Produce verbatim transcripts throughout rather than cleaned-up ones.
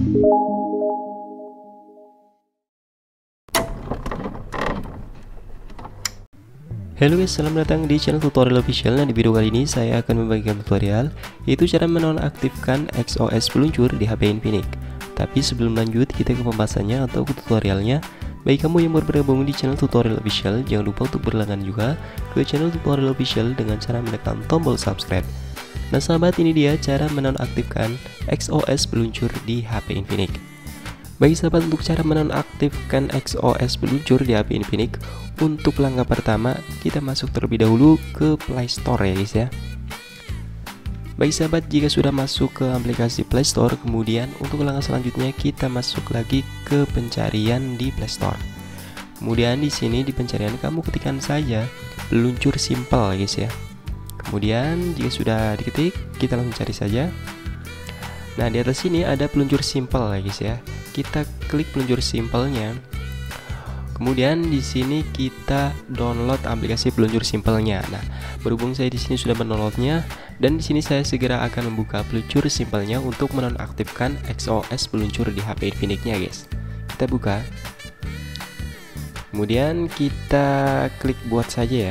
Halo guys, selamat datang di channel tutorial official. Nah, di video kali ini saya akan membagikan tutorial yaitu cara menonaktifkan X O S peluncur di H P Infinix. Tapi sebelum lanjut kita ke pembahasannya atau ke tutorialnya, bagi kamu yang baru bergabung di channel tutorial official, jangan lupa untuk berlangganan juga ke channel tutorial official dengan cara menekan tombol subscribe. Nah sahabat, ini dia cara menonaktifkan X O S peluncur di H P Infinix. Bagi sahabat, untuk cara menonaktifkan X O S peluncur di H P Infinix, untuk langkah pertama kita masuk terlebih dahulu ke Play Store ya guys ya. Bagi sahabat, jika sudah masuk ke aplikasi Play Store, kemudian untuk langkah selanjutnya kita masuk lagi ke pencarian di Play Store. Kemudian di sini di pencarian kamu ketikkan saja peluncur simple guys ya. Kemudian jika sudah diketik, kita langsung cari saja. Nah, di atas sini ada peluncur simple ya guys ya. Kita klik peluncur simple-nya. Kemudian di sini kita download aplikasi peluncur simple-nya. Nah, berhubung saya di sini sudah mendownloadnya, dan di sini saya segera akan membuka peluncur simple-nya untuk menonaktifkan X O S peluncur di H P Infinix-nya guys. Kita buka. Kemudian kita klik buat saja ya.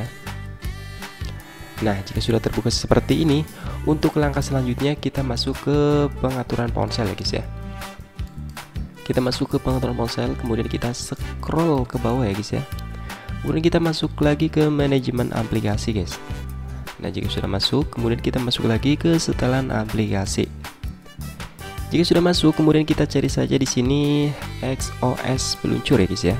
Nah, jika sudah terbuka seperti ini, untuk langkah selanjutnya kita masuk ke pengaturan ponsel ya guys ya. Kita masuk ke pengaturan ponsel, kemudian kita scroll ke bawah ya guys ya. Kemudian kita masuk lagi ke manajemen aplikasi guys. Nah, jika sudah masuk, kemudian kita masuk lagi ke setelan aplikasi. Jika sudah masuk, kemudian kita cari saja di sini X O S peluncur ya guys ya.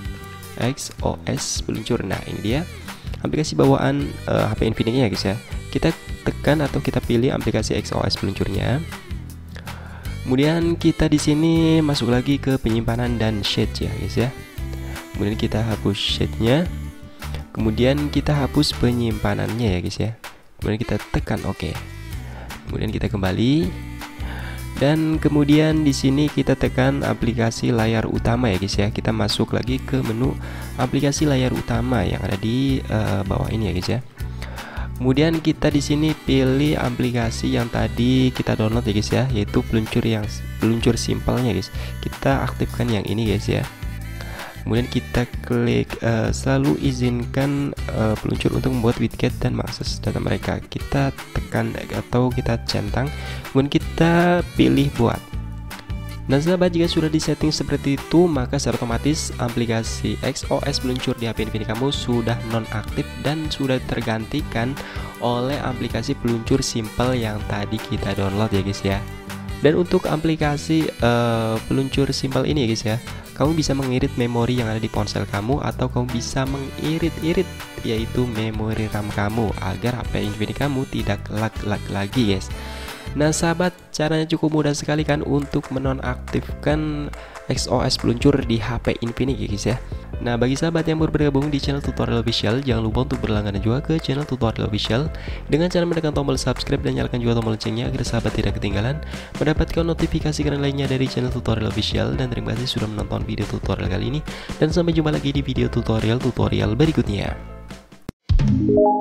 X O S peluncur. Nah, ini dia aplikasi bawaan uh, H P Infinix ya guys ya. Kita tekan atau kita pilih aplikasi X O S peluncurnya. Kemudian kita di sini masuk lagi ke penyimpanan dan shade ya guys ya. Kemudian kita hapus shade-nya. Kemudian kita hapus penyimpanannya ya guys ya. Kemudian kita tekan OK. Kemudian kita kembali. Dan kemudian di sini kita tekan aplikasi layar utama ya guys ya. Kita masuk lagi ke menu aplikasi layar utama yang ada di uh, bawah ini ya guys ya. Kemudian kita di sini pilih aplikasi yang tadi kita download ya guys ya, yaitu peluncur yang peluncur simpelnya guys. Kita aktifkan yang ini guys ya. Kemudian kita klik uh, selalu izinkan uh, peluncur untuk membuat widget dan mengakses data mereka. Kita tekan atau kita centang, kemudian kita pilih buat. Nah sahabat, jika sudah disetting seperti itu, maka secara otomatis aplikasi X O S peluncur di H P Infinix kamu sudah nonaktif dan sudah tergantikan oleh aplikasi peluncur simple yang tadi kita download ya guys ya. Dan untuk aplikasi uh, peluncur simple ini ya guys ya, kamu bisa mengirit memori yang ada di ponsel kamu, atau kamu bisa mengirit-irit yaitu memori RAM kamu agar H P Infinix kamu tidak lag-lag lagi guys. Nah sahabat, caranya cukup mudah sekali kan untuk menonaktifkan X O S peluncur di H P Infinix ya guys ya. Nah, bagi sahabat yang baru bergabung di channel tutorial official, jangan lupa untuk berlangganan juga ke channel tutorial official dengan cara menekan tombol subscribe dan nyalakan juga tombol loncengnya agar sahabat tidak ketinggalan mendapatkan notifikasi keren lainnya dari channel tutorial official. Dan terima kasih sudah menonton video tutorial kali ini, dan sampai jumpa lagi di video tutorial-tutorial berikutnya.